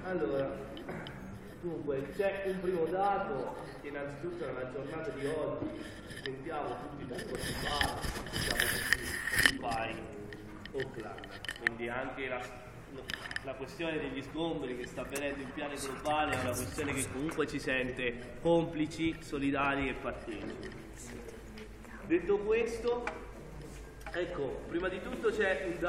Allora, dunque, c'è un primo dato che innanzitutto nella giornata di oggi ci sentiamo tutti molto occupati, siamo tutti Auckland, quindi anche la questione degli sgombri che sta avvenendo in piano globale è una questione che comunque ci sente complici, solidari e partecipi. Detto questo, ecco, prima di tutto c'è un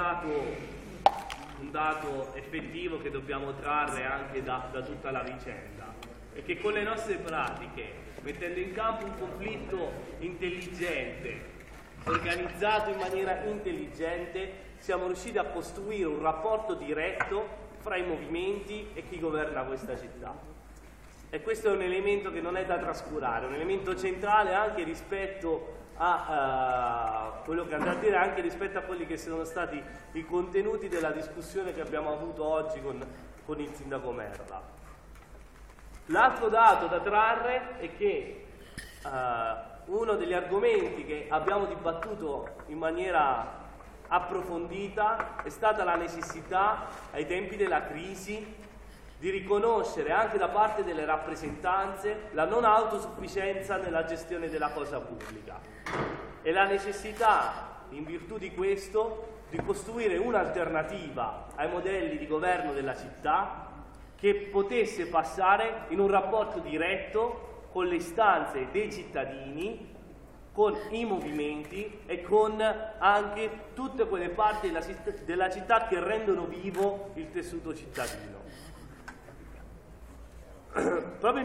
dato effettivo che dobbiamo trarre anche da tutta la vicenda, è che con le nostre pratiche, mettendo in campo un conflitto intelligente, organizzato in maniera intelligente, siamo riusciti a costruire un rapporto diretto fra i movimenti e chi governa questa città. E questo è un elemento che non è da trascurare, un elemento centrale anche rispetto a quello che andrà a dire, anche rispetto a quelli che sono stati i contenuti della discussione che abbiamo avuto oggi con il sindaco Merla. L'altro dato da trarre è che uno degli argomenti che abbiamo dibattuto in maniera approfondita è stata la necessità, ai tempi della crisi, di riconoscere anche da parte delle rappresentanze la non autosufficienza nella gestione della cosa pubblica e la necessità, in virtù di questo, di costruire un'alternativa ai modelli di governo della città che potesse passare in un rapporto diretto con le istanze dei cittadini, con i movimenti e con anche tutte quelle parti della città che rendono vivo il tessuto cittadino. Proprio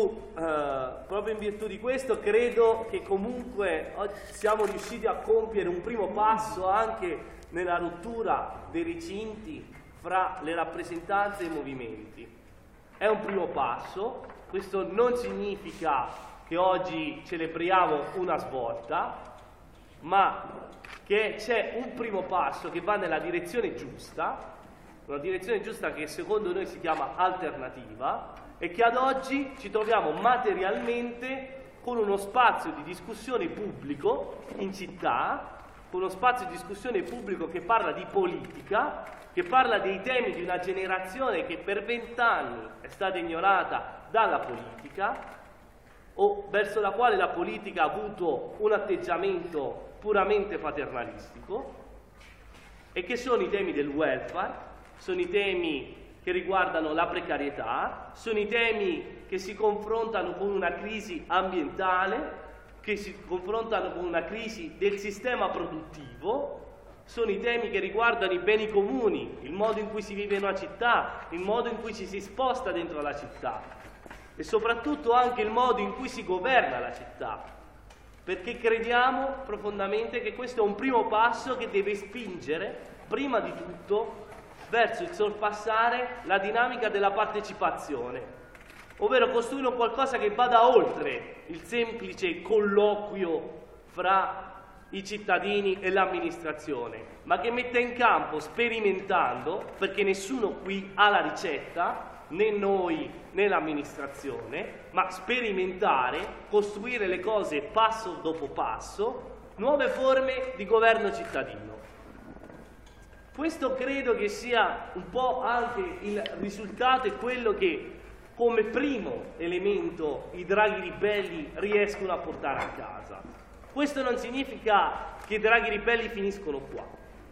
in virtù di questo credo che comunque siamo riusciti a compiere un primo passo anche nella rottura dei recinti fra le rappresentanze e i movimenti. È un primo passo, questo non significa che oggi celebriamo una svolta, ma che c'è un primo passo che va nella direzione giusta, una direzione giusta che secondo noi si chiama alternativa, e che ad oggi ci troviamo materialmente con uno spazio di discussione pubblico in città, con uno spazio di discussione pubblico che parla di politica, che parla dei temi di una generazione che per 20 anni è stata ignorata dalla politica, o verso la quale la politica ha avuto un atteggiamento puramente paternalistico, e che sono i temi del welfare, sono i temi che riguardano la precarietà, sono i temi che si confrontano con una crisi ambientale, che si confrontano con una crisi del sistema produttivo, sono i temi che riguardano i beni comuni, il modo in cui si vive in una città, il modo in cui ci si sposta dentro la città e soprattutto anche il modo in cui si governa la città, perché crediamo profondamente che questo è un primo passo che deve spingere, prima di tutto, verso il sorpassare la dinamica della partecipazione, ovvero costruire un qualcosa che vada oltre il semplice colloquio fra i cittadini e l'amministrazione, ma che metta in campo, sperimentando, perché nessuno qui ha la ricetta, né noi né l'amministrazione, ma sperimentare, costruire le cose passo dopo passo, nuove forme di governo cittadino. Questo credo che sia un po' anche il risultato e quello che come primo elemento i draghi ribelli riescono a portare a casa. Questo non significa che i draghi ribelli finiscono qua.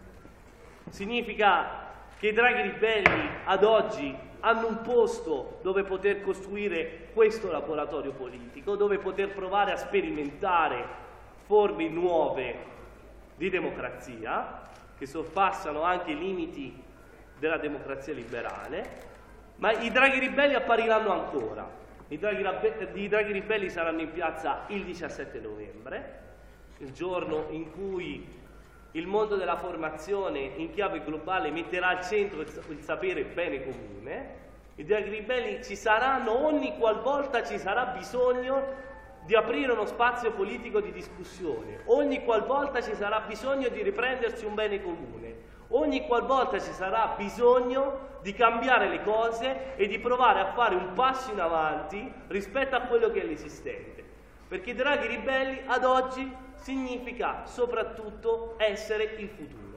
Significa che i draghi ribelli ad oggi hanno un posto dove poter costruire questo laboratorio politico, dove poter provare a sperimentare forme nuove di democrazia, che sorpassano anche i limiti della democrazia liberale, ma i draghi ribelli appariranno ancora. I draghi ribelli saranno in piazza il 17 novembre, il giorno in cui il mondo della formazione in chiave globale metterà al centro il sapere bene comune. I draghi ribelli ci saranno ogni qualvolta ci sarà bisogno di aprire uno spazio politico di discussione, ogni qualvolta ci sarà bisogno di riprendersi un bene comune, ogni qualvolta ci sarà bisogno di cambiare le cose e di provare a fare un passo in avanti rispetto a quello che è l'esistente. Perché i draghi ribelli ad oggi significa soprattutto essere il futuro.